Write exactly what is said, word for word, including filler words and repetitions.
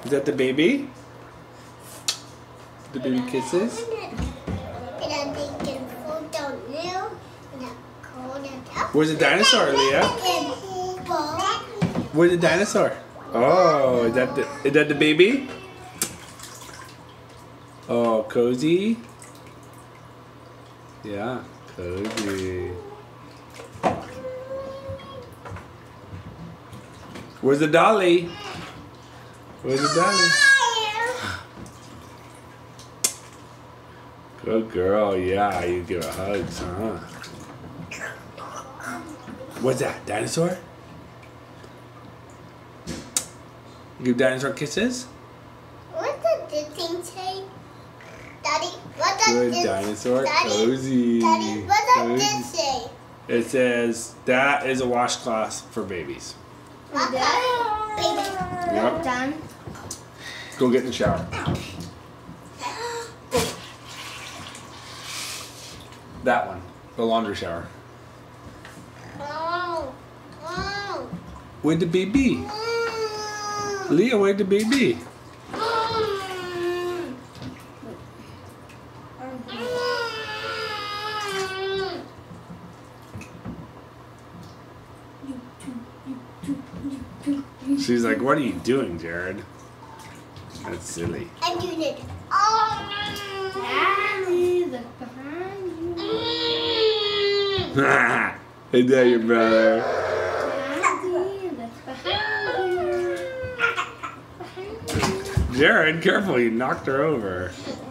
Is that the baby? The baby kisses? Where's the dinosaur, Leah? Where's the dinosaur? Oh, is that the, is that the baby? Oh, cozy? Yeah, cozy. Where's the dolly? Where's the dolly? Good girl, yeah, you give her hugs, huh? What's that, dinosaur? You give dinosaur kisses? What does this thing say? Daddy, what does Good this dinosaur, Daddy, cozy. Daddy, what does Cozy. this say? It says, that is a washcloth for babies. What does baby? Yep. Done. Go get in the shower. That one, the laundry shower. Oh, oh. Where'd the baby? Mm. Leah, where'd the baby? She's like, what are you doing, Jared? That's silly. I'm doing it. Oh. Daddy, look behind you. Is that your brother? Daddy, look behind you. Behind you. Jared, careful, you knocked her over.